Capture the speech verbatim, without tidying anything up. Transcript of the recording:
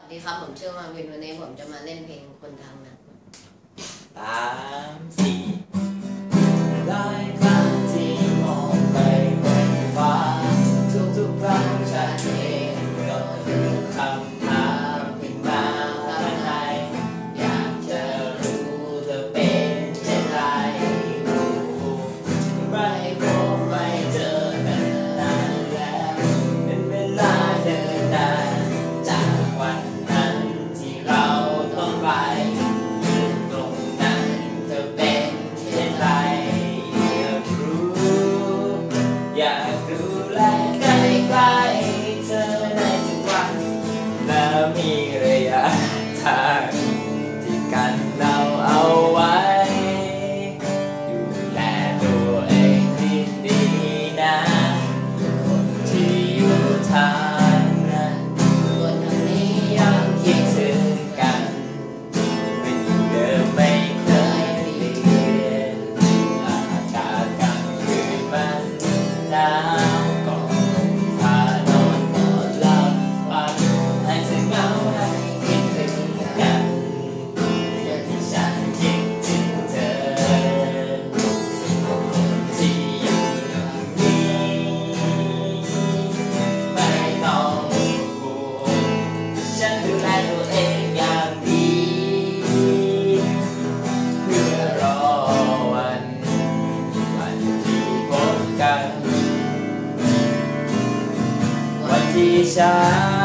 สวัสดีครับผมชื่อมาวินวันนี้ผมจะมาเล่นเพลงคนทางนั้นสามสี่หลายครั้งที่มองไปบนฟ้าทุกๆครั้งฉันเองก็คือคำถามขึ้นมาข้างในอยากจะรู้เธอเป็นเช่นไรไม่พบไม่เจอกันนานแล้วเป็นเวลาเดินนานจากวันนั้นที่เราต้องไปตรงนั้นเธอเป็นเช่นไรอยากรู้อยากดูแลใกล้ๆเธอในทุกวันแล้วมีระยะทางที่กันเราเอาไว้ดูแลตัวเองดีๆนะคนที่อยู่ทางนั้นคนทางนี้ยังคิดถึงกันเป็นเดิมไม่เคยเปลี่ยนอากาศกลางคืนมันหนาวก่อนพานอนนอนหลับฝันให้เธอเหงาให้คิดถึงกันอย่างที่ฉันคิดถึงเธอคนที่อยู่ตรงนี้ไม่ต้องห่วงฉันดูแลตัวเองอย่างดีเพื่อรอวันวันที่พบกันวันที่ฉัน